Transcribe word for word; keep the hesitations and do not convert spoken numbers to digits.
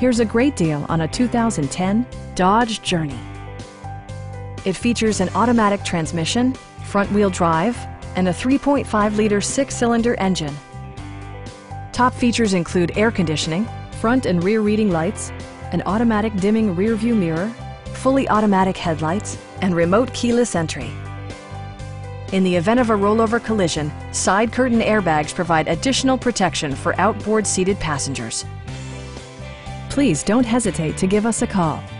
Here's a great deal on a two thousand ten Dodge Journey. It features an automatic transmission, front-wheel drive, and a three point five liter six-cylinder engine. Top features include air conditioning, front and rear reading lights, an automatic dimming rear-view mirror, fully automatic headlights, and remote keyless entry. In the event of a rollover collision, side curtain airbags provide additional protection for outboard seated passengers. Please don't hesitate to give us a call.